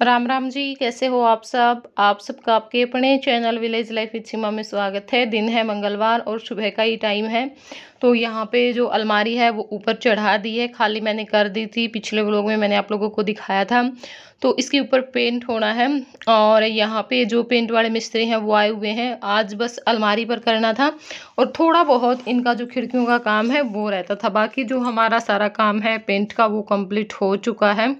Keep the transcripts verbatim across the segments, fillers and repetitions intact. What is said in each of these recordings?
राम राम जी, कैसे हो आप सब। आप सबका आपके अपने channel village life with Seema में स्वागत है। दिन है मंगलवार और सुबह का ही टाइम है। तो यहाँ पे जो अलमारी है वो ऊपर चढ़ा दी है, खाली मैंने कर दी थी। पिछले व्लॉग में मैंने आप लोगों को दिखाया था। तो इसके ऊपर पेंट होना है और यहाँ पे जो पेंट वाले मिस्त्री हैं वो आए हुए हैं। आज बस अलमारी पर करना था और थोड़ा बहुत इनका जो खिड़कियों का काम है वो रहता था। बाकी जो हमारा सारा काम है पेंट का वो कंप्लीट हो चुका है।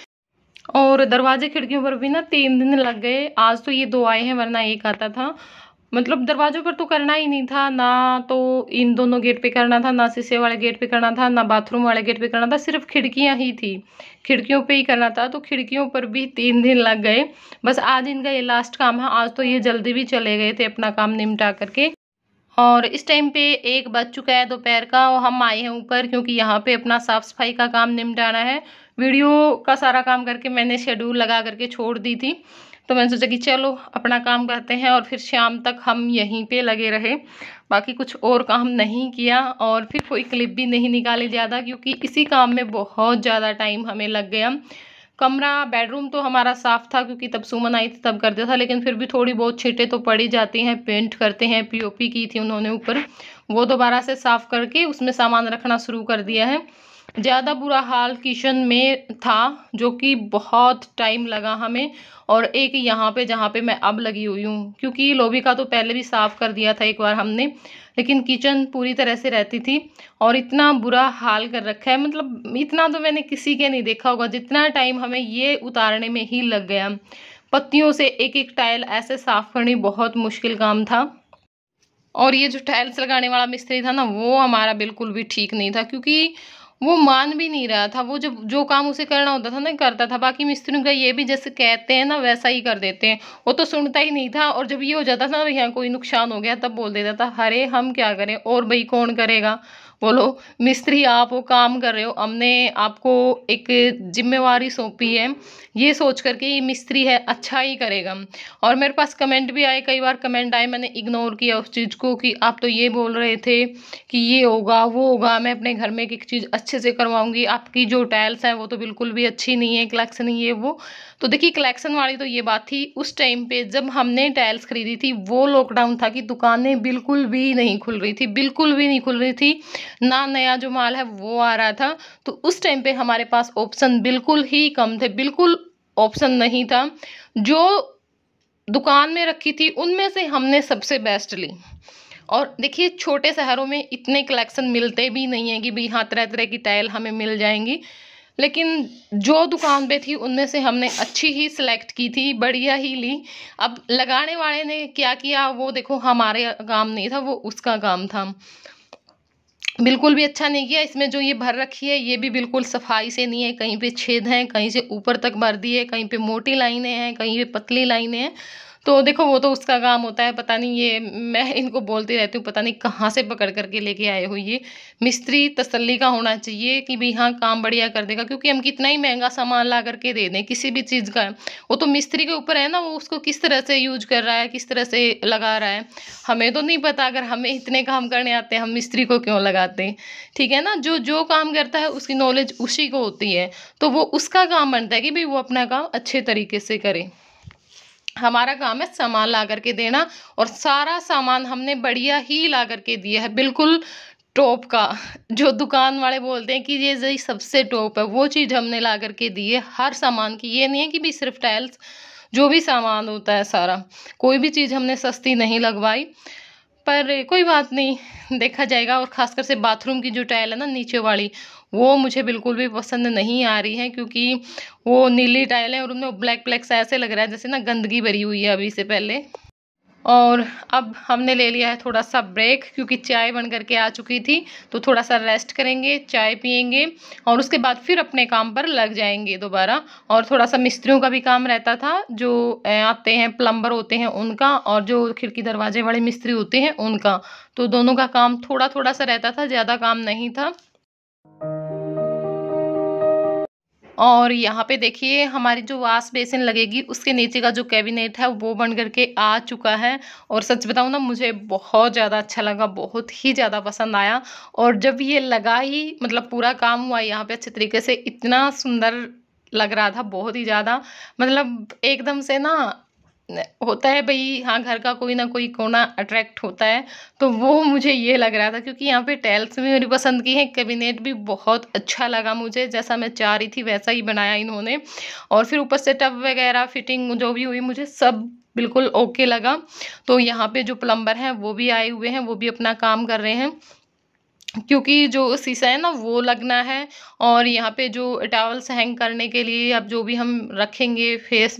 और दरवाजे खिड़कियों पर भी ना तीन दिन लग गए। आज तो ये दो आए हैं, वरना एक आता था। मतलब दरवाजों पर तो करना ही नहीं था ना, तो इन दोनों गेट पे करना था, ना शीशे वाले गेट पे करना था, ना बाथरूम वाले गेट पे करना था। सिर्फ खिड़कियां ही थी, खिड़कियों पे ही करना था। तो खिड़कियों पर भी तीन दिन लग गए। बस आज इनका ये लास्ट काम है। आज तो ये जल्दी भी चले गए थे अपना काम निपटा करके। और इस टाइम पे एक बज चुका है दोपहर का और हम आए हैं ऊपर, क्योंकि यहाँ पे अपना साफ सफाई का काम निपटाना है। वीडियो का सारा काम करके मैंने शेड्यूल लगा करके छोड़ दी थी। तो मैंने सोचा कि चलो अपना काम करते हैं और फिर शाम तक हम यहीं पे लगे रहे। बाकी कुछ और काम नहीं किया और फिर कोई क्लिप भी नहीं निकाली ज़्यादा, क्योंकि इसी काम में बहुत ज़्यादा टाइम हमें लग गया। कमरा बेडरूम तो हमारा साफ था, क्योंकि तब सुमन आई थी तब कर दिया था। लेकिन फिर भी थोड़ी बहुत छींटें तो पड़ी जाती हैं। पेंट करते हैं, पीओपी की थी उन्होंने ऊपर, वो दोबारा से साफ करके उसमें सामान रखना शुरू कर दिया है। ज़्यादा बुरा हाल किचन में था, जो कि बहुत टाइम लगा हमें। और एक यहाँ पे जहाँ पे मैं अब लगी हुई हूँ, क्योंकि लोबी का तो पहले भी साफ कर दिया था एक बार हमने, लेकिन किचन पूरी तरह से रहती थी। और इतना बुरा हाल कर रखा है, मतलब इतना तो मैंने किसी के नहीं देखा होगा जितना टाइम हमें ये उतारने में ही लग गया। पत्तियों से एक एक टाइल ऐसे साफ करनी बहुत मुश्किल काम था। और ये जो टाइल्स लगाने वाला मिस्त्री था ना, वो हमारा बिल्कुल भी ठीक नहीं था, क्योंकि वो मान भी नहीं रहा था। वो जब जो काम उसे करना होता था ना करता था। बाकी मिस्त्रियों का ये भी जैसे कहते हैं ना वैसा ही कर देते हैं, वो तो सुनता ही नहीं था। और जब ये हो जाता था ना यहाँ कोई नुकसान हो गया, तब बोल देता था अरे हम क्या करें, और भाई कौन करेगा। बोलो मिस्त्री आप वो काम कर रहे हो, हमने आपको एक जिम्मेवारी सौंपी है, ये सोच करके ये मिस्त्री है अच्छा ही करेगा। और मेरे पास कमेंट भी आए, कई बार कमेंट आए, मैंने इग्नोर किया उस चीज़ को कि आप तो ये बोल रहे थे कि ये होगा वो होगा, मैं अपने घर में एक एक चीज़ अच्छे से करवाऊंगी, आपकी जो टाइल्स हैं वो तो बिल्कुल भी अच्छी नहीं है, कलेक्शन नहीं है वो। तो देखिए कलेक्शन वाली तो ये बात थी उस टाइम पे जब हमने टाइल्स खरीदी थी। वो लॉकडाउन था कि दुकानें बिल्कुल भी नहीं खुल रही थी, बिल्कुल भी नहीं खुल रही थी ना, नया जो माल है वो आ रहा था। तो उस टाइम पे हमारे पास ऑप्शन बिल्कुल ही कम थे, बिल्कुल ऑप्शन नहीं था। जो दुकान में रखी थी उनमें से हमने सबसे बेस्ट ली। और देखिए छोटे शहरों में इतने कलेक्शन मिलते भी नहीं है कि भाई हाँ तरह तरह की टाइल हमें मिल जाएंगी। लेकिन जो दुकान पे थी उनमें से हमने अच्छी ही सिलेक्ट की थी, बढ़िया ही ली। अब लगाने वाले ने क्या किया वो देखो, हमारे काम नहीं था, वो उसका काम था। बिल्कुल भी अच्छा नहीं किया। इसमें जो ये भर रखी है ये भी बिल्कुल सफाई से नहीं है, कहीं पे छेद हैं, कहीं से ऊपर तक भर दी है, कहीं पे मोटी लाइनें हैं, कहीं पे पतली लाइनें हैं। तो देखो वो तो उसका काम होता है। पता नहीं ये मैं इनको बोलती रहती हूँ, पता नहीं कहाँ से पकड़ करके लेके आए हो ये। मिस्त्री तसल्ली का होना चाहिए कि भाई हाँ काम बढ़िया कर देगा, क्योंकि हम कितना ही महंगा सामान ला करके दे दें किसी भी चीज़ का, वो तो मिस्त्री के ऊपर है ना, वो उसको किस तरह से यूज कर रहा है, किस तरह से लगा रहा है। हमें तो नहीं पता। अगर हमें इतने काम करने आते हैं हम मिस्त्री को क्यों लगाते हैं। ठीक है ना, जो जो काम करता है उसकी नॉलेज उसी को होती है, तो वो उसका काम बनता है कि भाई वो अपना काम अच्छे तरीके से करे। हमारा काम है सामान ला करके देना, और सारा सामान हमने बढ़िया ही ला करके दिया है, बिल्कुल टॉप का। जो दुकान वाले बोलते हैं कि ये जी सबसे टॉप है, वो चीज़ हमने ला करके दी है हर सामान की। ये नहीं है कि भी सिर्फ टाइल्स, जो भी सामान होता है सारा, कोई भी चीज़ हमने सस्ती नहीं लगवाई। पर कोई बात नहीं, देखा जाएगा। और ख़ासकर से बाथरूम की जो टाइल है ना नीचे वाली, वो मुझे बिल्कुल भी पसंद नहीं आ रही है, क्योंकि वो नीली टाइल है और उनमें ब्लैक ब्लैक सा ऐसे लग रहा है जैसे ना गंदगी भरी हुई है अभी से पहले। और अब हमने ले लिया है थोड़ा सा ब्रेक, क्योंकि चाय बन करके आ चुकी थी। तो थोड़ा सा रेस्ट करेंगे, चाय पियेंगे और उसके बाद फिर अपने काम पर लग जाएंगे दोबारा। और थोड़ा सा मिस्त्रियों का भी काम रहता था, जो आते हैं प्लम्बर होते हैं उनका, और जो खिड़की दरवाजे वाले मिस्त्री होते हैं उनका। तो दोनों का काम थोड़ा थोड़ा सा रहता था, ज़्यादा काम नहीं था। और यहाँ पे देखिए हमारी जो वॉश बेसिन लगेगी उसके नीचे का जो कैबिनेट है वो बन करके आ चुका है। और सच बताऊँ ना, मुझे बहुत ज़्यादा अच्छा लगा, बहुत ही ज़्यादा पसंद आया। और जब ये लगा ही मतलब पूरा काम हुआ यहाँ पे अच्छे तरीके से, इतना सुंदर लग रहा था बहुत ही ज़्यादा। मतलब एकदम से ना होता है भाई, हाँ, घर का कोई ना कोई कोना अट्रैक्ट होता है, तो वो मुझे ये लग रहा था क्योंकि यहाँ पे टाइल्स भी मेरी पसंद की है, कैबिनेट भी बहुत अच्छा लगा मुझे, जैसा मैं चाह रही थी वैसा ही बनाया इन्होंने। और फिर ऊपर से टब वगैरह फिटिंग जो भी हुई मुझे सब बिल्कुल ओके लगा। तो यहाँ पे जो प्लम्बर हैं वो भी आए हुए हैं, वो भी अपना काम कर रहे हैं क्योंकि जो शीशा है ना वो लगना है। और यहाँ पे जो टॉवल्स हैंग करने के लिए अब जो भी हम रखेंगे फेस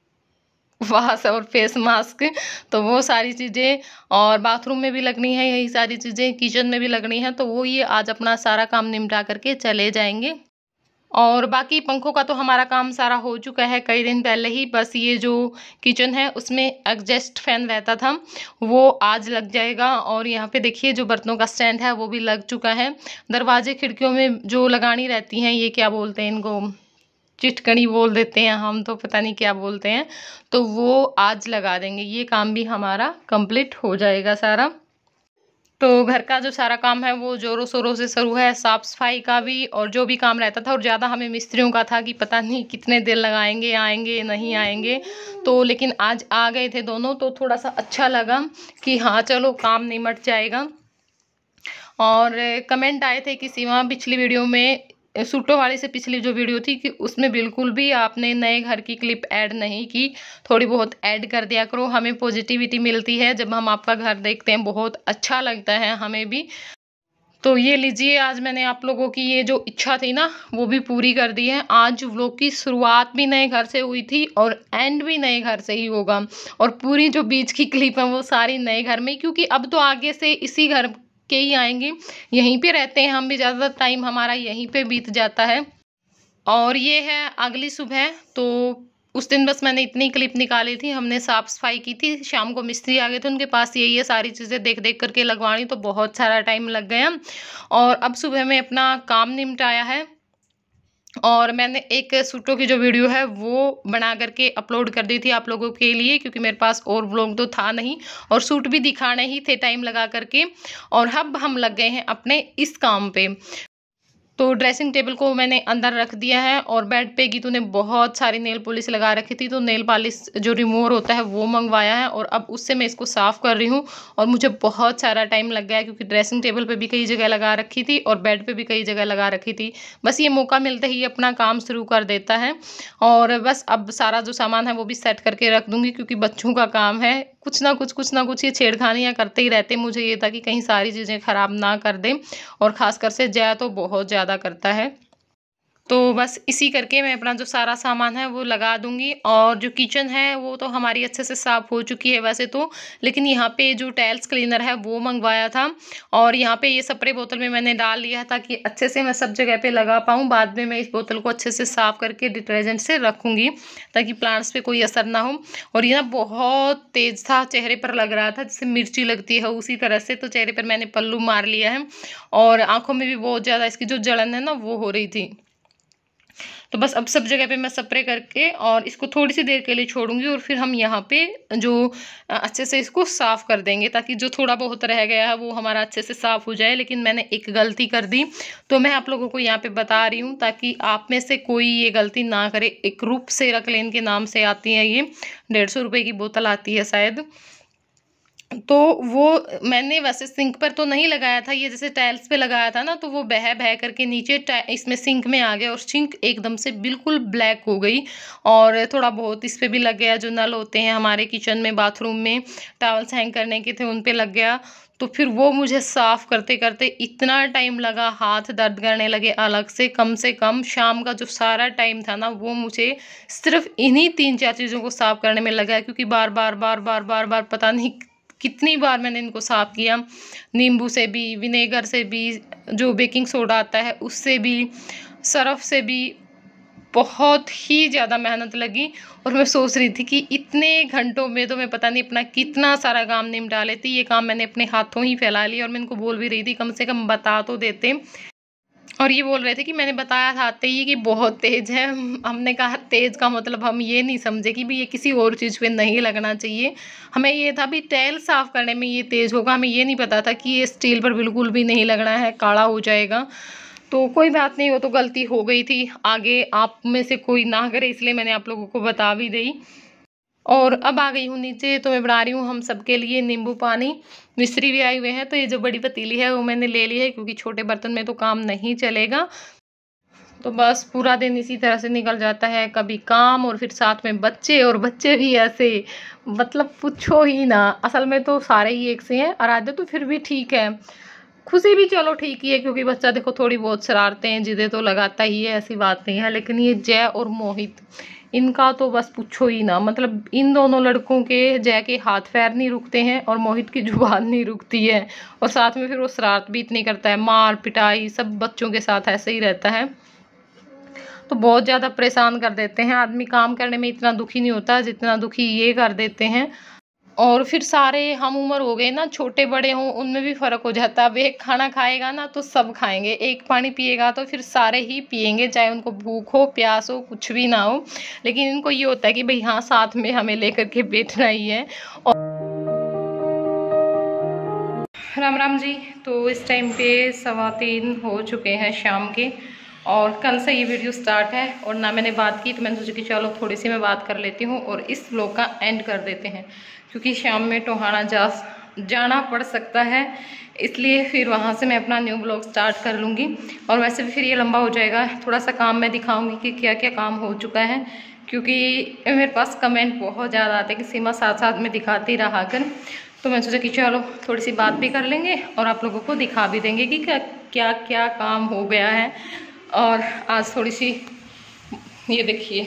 वाश और फेस मास्क, तो वो सारी चीज़ें, और बाथरूम में भी लगनी है यही सारी चीज़ें, किचन में भी लगनी है, तो वो ये आज अपना सारा काम निपटा करके चले जाएंगे। और बाकी पंखों का तो हमारा काम सारा हो चुका है कई दिन पहले ही। बस ये जो किचन है उसमें एग्जॉस्ट फैन रहता था वो आज लग जाएगा। और यहाँ पे देखिए जो बर्तनों का स्टैंड है वो भी लग चुका है। दरवाजे खिड़कियों में जो लगानी रहती हैं, ये क्या बोलते हैं इनको, चिटकनी बोल देते हैं हम, तो पता नहीं क्या बोलते हैं, तो वो आज लगा देंगे। ये काम भी हमारा कंप्लीट हो जाएगा सारा। तो घर का जो सारा काम है वो ज़ोरों शोरों से शुरू है, साफ़ सफाई का भी और जो भी काम रहता था। और ज़्यादा हमें मिस्त्रियों का था कि पता नहीं कितने देर लगाएंगे, आएंगे नहीं आएंगे, तो लेकिन आज आ गए थे दोनों, तो थोड़ा सा अच्छा लगा कि हाँ चलो काम निमट जाएगा। और कमेंट आए थे कि सीमा पिछली वीडियो में, सूटों वाली से पिछली जो वीडियो थी, कि उसमें बिल्कुल भी आपने नए घर की क्लिप ऐड नहीं की, थोड़ी बहुत ऐड कर दिया करो, हमें पॉजिटिविटी मिलती है जब हम आपका घर देखते हैं, बहुत अच्छा लगता है हमें भी। तो ये लीजिए, आज मैंने आप लोगों की ये जो इच्छा थी ना वो भी पूरी कर दी है। आज व्लॉग की शुरुआत भी नए घर से हुई थी और एंड भी नए घर से ही होगा, और पूरी जो बीच की क्लिप है वो सारी नए घर में, क्योंकि अब तो आगे से इसी घर के ही आएंगे, यहीं पे रहते हैं हम भी, ज़्यादातर टाइम हमारा यहीं पे बीत जाता है। और ये है अगली सुबह, तो उस दिन बस मैंने इतनी क्लिप निकाली थी, हमने साफ सफाई की थी, शाम को मिस्त्री आ गए थे, उनके पास यही है सारी चीज़ें देख देख करके लगवानी, तो बहुत सारा टाइम लग गया। और अब सुबह में अपना काम निपटाया है, और मैंने एक सूटों की जो वीडियो है वो बना करके अपलोड कर दी थी आप लोगों के लिए, क्योंकि मेरे पास और व्लॉग तो था नहीं और सूट भी दिखाने ही थे टाइम लगा करके। और अब हम लग गए हैं अपने इस काम पे। तो ड्रेसिंग टेबल को मैंने अंदर रख दिया है, और बेड पे गीतू ने बहुत सारी नेल पॉलिश लगा रखी थी, तो नेल पॉलिश जो रिमूवर होता है वो मंगवाया है, और अब उससे मैं इसको साफ़ कर रही हूँ। और मुझे बहुत सारा टाइम लग गया क्योंकि ड्रेसिंग टेबल पे भी कई जगह लगा रखी थी और बेड पे भी कई जगह लगा रखी थी। बस ये मौका मिलते ही अपना काम शुरू कर देता है। और बस अब सारा जो सामान है वो भी सेट करके रख दूँगी, क्योंकि बच्चों का काम है, कुछ ना कुछ कुछ ना कुछ ये छेड़खानियाँ करते ही रहते। मुझे ये था कि कहीं सारी चीज़ें ख़राब ना कर दें, और ख़ासकर से जया तो बहुत ज़्यादा करता है। तो बस इसी करके मैं अपना जो सारा सामान है वो लगा दूँगी। और जो किचन है वो तो हमारी अच्छे से साफ़ हो चुकी है वैसे तो, लेकिन यहाँ पे जो टाइल्स क्लीनर है वो मंगवाया था, और यहाँ पे ये स्प्रे बोतल में मैंने डाल लिया ताकि अच्छे से मैं सब जगह पे लगा पाऊँ। बाद में मैं इस बोतल को अच्छे से साफ़ करके डिटर्जेंट से रखूँगी ताकि प्लांट्स पे कोई असर ना हो। और ये ना बहुत तेज़ था, चेहरे पर लग रहा था जैसे मिर्ची लगती है उसी तरह से, तो चेहरे पर मैंने पल्लू मार लिया है, और आँखों में भी बहुत ज़्यादा इसकी जो जलन है ना वो हो रही थी। तो बस अब सब जगह पे मैं स्प्रे करके और इसको थोड़ी सी देर के लिए छोड़ूंगी, और फिर हम यहाँ पे जो अच्छे से इसको साफ़ कर देंगे ताकि जो थोड़ा बहुत रह गया है वो हमारा अच्छे से साफ़ हो जाए। लेकिन मैंने एक गलती कर दी, तो मैं आप लोगों को यहाँ पे बता रही हूँ ताकि आप में से कोई ये गलती ना करे। एक रूप से रकलेन के नाम से आती है, ये डेढ़ सौ रुपये की बोतल आती है शायद। तो वो मैंने वैसे सिंक पर तो नहीं लगाया था, ये जैसे टाइल्स पे लगाया था ना, तो वो बह बह करके नीचे इसमें सिंक में आ गया, और सिंक एकदम से बिल्कुल ब्लैक हो गई। और थोड़ा बहुत इस पे भी लग गया, जो नल होते हैं हमारे किचन में, बाथरूम में टॉवल्स हैंग करने के थे उन पे लग गया। तो फिर वो मुझे साफ़ करते करते इतना टाइम लगा, हाथ दर्द करने लगे अलग से। कम से कम शाम का जो सारा टाइम था ना वो मुझे सिर्फ इन्हीं तीन चार चीज़ों को साफ़ करने में लगा, क्योंकि बार बार बार बार बार बार पता नहीं कितनी बार मैंने इनको साफ़ किया, नींबू से भी, विनेगर से भी, जो बेकिंग सोडा आता है उससे भी, सर्फ से भी, बहुत ही ज़्यादा मेहनत लगी। और मैं सोच रही थी कि इतने घंटों में तो मैं पता नहीं अपना कितना सारा काम निपटा लेती। ये काम मैंने अपने हाथों ही फैला लिया, और मैं इनको बोल भी रही थी कम से कम बता तो देते। और ये बोल रहे थे कि मैंने बताया था आते ही कि बहुत तेज़ है। हमने कहा तेज़ का मतलब हम ये नहीं समझे कि भी ये किसी और चीज़ पे नहीं लगना चाहिए। हमें ये था भी टाइल साफ़ करने में ये तेज़ होगा, हमें ये नहीं पता था कि ये स्टील पर बिल्कुल भी नहीं लगना है, काला हो जाएगा। तो कोई बात नहीं, वो तो गलती हो गई थी, आगे आप में से कोई ना करे, इसलिए मैंने आप लोगों को बता भी दी। और अब आ गई हूँ नीचे, तो मैं बना रही हूँ हम सबके लिए नींबू पानी। मिस्त्री भी आए हुए हैं, तो ये जो बड़ी पतीली है वो मैंने ले ली है, क्योंकि छोटे बर्तन में तो काम नहीं चलेगा। तो बस पूरा दिन इसी तरह से निकल जाता है, कभी काम और फिर साथ में बच्चे, और बच्चे भी ऐसे, मतलब पूछो ही ना। असल में तो सारे ही एक से हैं, आराध्या तो फिर भी ठीक है, खुशी भी चलो ठीक ही है, क्योंकि बच्चा देखो थोड़ी बहुत शरारतें जिदे तो लगाता ही है, ऐसी बात नहीं है। लेकिन ये जय और मोहित, इनका तो बस पूछो ही ना, मतलब इन दोनों लड़कों के, जय के हाथ पैर नहीं रुकते हैं और मोहित की जुबान नहीं रुकती है, और साथ में फिर वो शरारत भी इतनी करता है, मार पिटाई सब बच्चों के साथ ऐसे ही रहता है। तो बहुत ज़्यादा परेशान कर देते हैं। आदमी काम करने में इतना दुखी नहीं होता जितना दुखी ये कर देते हैं। और फिर सारे हम उम्र हो गए ना, छोटे बड़े हों उनमें भी फ़र्क हो जाता है। अब एक खाना खाएगा ना तो सब खाएंगे, एक पानी पिएगा तो फिर सारे ही पिएंगे, चाहे उनको भूख हो प्यास हो कुछ भी ना हो। लेकिन इनको ये होता है कि भाई हाँ, साथ में हमें लेकर के बैठना ही है। और राम राम जी। तो इस टाइम पे सवा तीन हो चुके हैं शाम के, और कल से ये वीडियो स्टार्ट है और ना मैंने बात की, तो मैंने सोचा कि चलो थोड़ी सी मैं बात कर लेती हूँ और इस व्लॉग का एंड कर देते हैं, क्योंकि शाम में टोहाना जा जाना पड़ सकता है, इसलिए फिर वहाँ से मैं अपना न्यू व्लॉग स्टार्ट कर लूँगी। और वैसे भी फिर ये लंबा हो जाएगा। थोड़ा सा काम मैं दिखाऊँगी कि क्या क्या काम हो चुका है, क्योंकि मेरे पास कमेंट बहुत ज़्यादा आते हैं कि सीमा साथ साथ में दिखाती रहा कर। तो मैं सोचा कि चलो थोड़ी सी बात भी कर लेंगे और आप लोगों को दिखा भी देंगे कि क्या क्या क्या काम हो गया है। और आज थोड़ी सी, ये देखिए,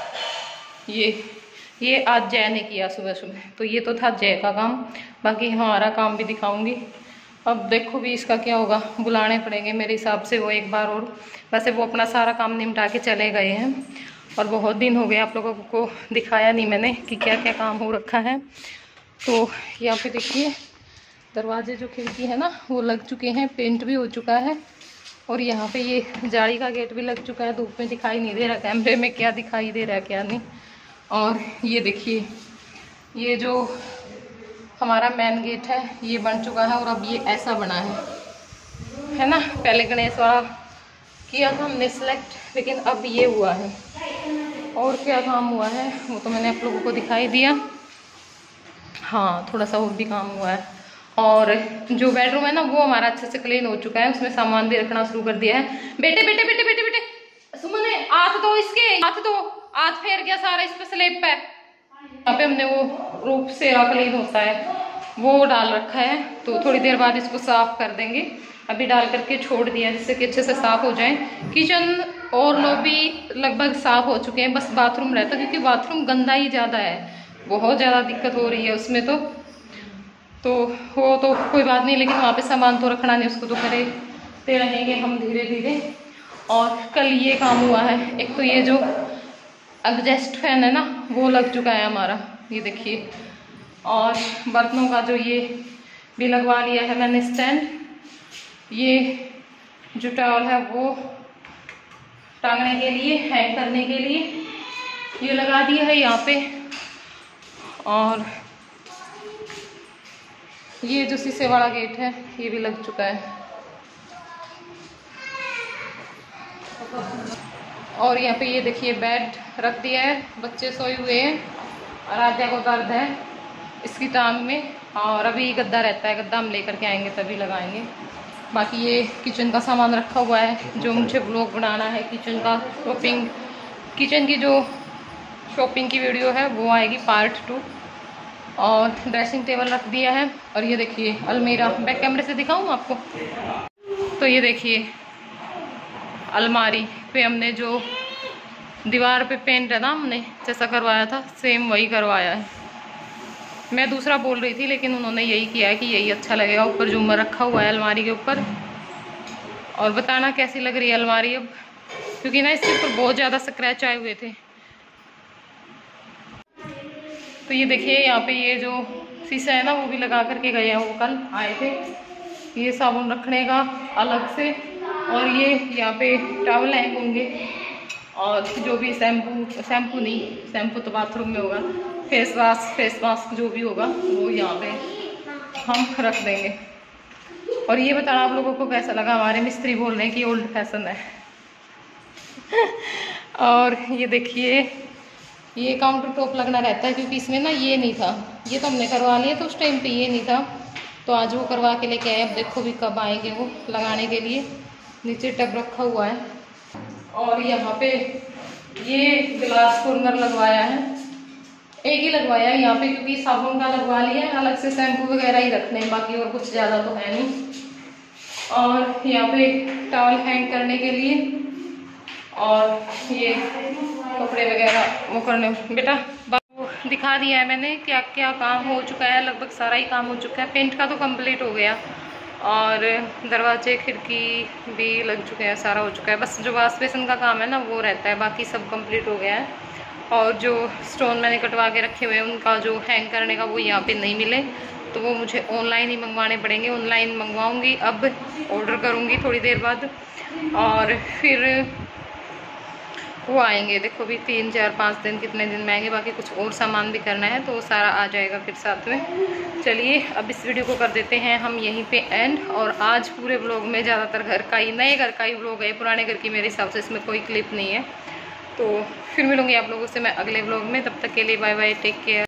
ये ये आज जय ने किया सुबह सुबह, तो ये तो था जय का काम। बाकी हमारा काम भी दिखाऊंगी। अब देखो भी इसका क्या होगा, बुलाने पड़ेंगे मेरे हिसाब से वो एक बार और। वैसे वो अपना सारा काम निपटा के चले गए हैं, और बहुत दिन हो गए आप लोगों को दिखाया नहीं मैंने कि क्या क्या काम हो रखा है। तो यहाँ पे देखिए, दरवाजे जो खिड़की है ना वो लग चुके हैं, पेंट भी हो चुका है। और यहाँ पे ये जाली का गेट भी लग चुका है। धूप में दिखाई नहीं दे रहा, कैमरे में क्या दिखाई दे रहा है क्या नहीं। और ये देखिए, ये जो हमारा मेन गेट है ये बन चुका है, और अब ये ऐसा बना है है ना। पहले गणेश वाला किया था हमने सिलेक्ट, लेकिन अब ये हुआ है। और क्या काम हुआ है वो तो मैंने आप लोगों को दिखाई दिया। हाँ, थोड़ा सा और भी काम हुआ है। और जो बेडरूम है ना वो हमारा अच्छे से क्लीन हो चुका है, उसमें सामान भी रखना शुरू कर दिया है। बेटे बेटे बेटे बेटे बेटे सुमन ने हाथ दो, इसके हाथ दो, हाथ फेर गया सारा इस पे स्लेब पे। यहाँ पे हमने वो रूप सेरा क्लीन होता है वो डाल रखा है, तो थोड़ी देर बाद इसको साफ कर देंगे। अभी डाल करके छोड़ दिया जिससे कि अच्छे से साफ हो जाए। किचन और लॉबी लगभग साफ हो चुके हैं, बस बाथरूम रहता है, क्योंकि बाथरूम गंदा ही ज़्यादा है, बहुत ज़्यादा दिक्कत हो रही है उसमें। तो तो वो तो कोई बात नहीं, लेकिन वहाँ पे सामान तो रखना नहीं, उसको तो खरीदते रहेंगे हम धीरे धीरे। और कल ये काम हुआ है, एक तो ये जो एडजस्ट फैन है ना वो लग चुका है हमारा, ये देखिए। और बर्तनों का जो ये भी लगवा लिया है मैंने स्टैंड। ये जो टॉवल है वो टांगने के लिए, हैंग करने के लिए ये लगा दिया है यहाँ पे। और ये जो शीशे वाला गेट है ये भी लग चुका है। और यहाँ पे ये देखिए बेड रख दिया है, बच्चे सोए हुए हैं। आराध्या को दर्द है इसकी टांग में, और अभी गद्दा रहता है, गद्दा हम लेकर के आएंगे तभी लगाएंगे। बाकी ये किचन का सामान रखा हुआ है, जो मुझे ब्लॉग बनाना है किचन का, शॉपिंग किचन की जो शॉपिंग की वीडियो है वो आएगी पार्ट टू। और ड्रेसिंग टेबल रख दिया है। और ये देखिए अलमीरा, बैक कैमरे से दिखाऊँ आपको। तो ये देखिए अलमारी पे हमने जो दीवार पे पेंट है ना हमने जैसा करवाया था सेम वही करवाया है। मैं दूसरा बोल रही थी लेकिन उन्होंने यही किया है कि यही अच्छा लगेगा। ऊपर झूमर रखा हुआ है अलमारी के ऊपर। और बताना कैसी लग रही है अलमारी अब, क्योंकि ना इसके ऊपर बहुत ज़्यादा स्क्रैच आए हुए थे। तो ये देखिए यहाँ पे ये जो शीशा है ना वो भी लगा करके गए हैं, वो कल आए थे। ये साबुन रखने का अलग से, और ये यहाँ पे टॉवल हैंग होंगे, और जो भी शैम्पू शैम्पू नहीं शैम्पू तो बाथरूम में होगा, फेस वॉश फेस मास्क जो भी होगा वो यहाँ पे हम रख देंगे। और ये बताना आप लोगों को कैसा लगा, हमारे मिस्त्री बोल रहे हैं कि ओल्ड फैशन है। और ये देखिए, ये काउंटर टॉप लगना रहता है क्योंकि इसमें ना ये नहीं था, ये तो हमने करवा लिया तो उस टाइम पे ये नहीं था, तो आज वो करवा के लेके आए। अब देखो भी कब आएंगे वो लगाने के लिए। नीचे टब रखा हुआ है और यहाँ पे ये ग्लास कॉर्नर लगवाया है, एक ही लगवाया है यहाँ पे क्योंकि साबुन का लगवा लिया है, अलग से शैम्पू वगैरह ही रखने हैं, बाकी और कुछ ज़्यादा तो है नहीं। और यहाँ पे टॉवल हैंग करने के लिए और ये कपड़े वगैरह वो करने। बेटा दिखा दिया है मैंने क्या क्या काम हो चुका है, लगभग सारा ही काम हो चुका है। पेंट का तो कंप्लीट हो गया और दरवाजे खिड़की भी लग चुके हैं, सारा हो चुका है। बस जो वाश बेसिन का काम है ना वो रहता है, बाकी सब कंप्लीट हो गया है। और जो स्टोन मैंने कटवा के रखे हुए हैं उनका जो हैंग करने का वो यहाँ पे नहीं मिले, तो वो मुझे ऑनलाइन ही मंगवाने पड़ेंगे। ऑनलाइन मंगवाऊँगी, अब ऑर्डर करूँगी थोड़ी देर बाद और फिर वो आएंगे। देखो भी तीन चार पाँच दिन कितने दिन में आएंगे, बाकी कुछ और सामान भी करना है तो वो सारा आ जाएगा फिर साथ में। चलिए अब इस वीडियो को कर देते हैं हम यहीं पे एंड। और आज पूरे व्लॉग में ज़्यादातर घर का ही, नए घर का ही व्लॉग है, पुराने घर की मेरे हिसाब से इसमें कोई क्लिप नहीं है। तो फिर मिलूँगी आप लोगों से मैं अगले व्लॉग में, तब तक के लिए बाय बाय, टेक केयर।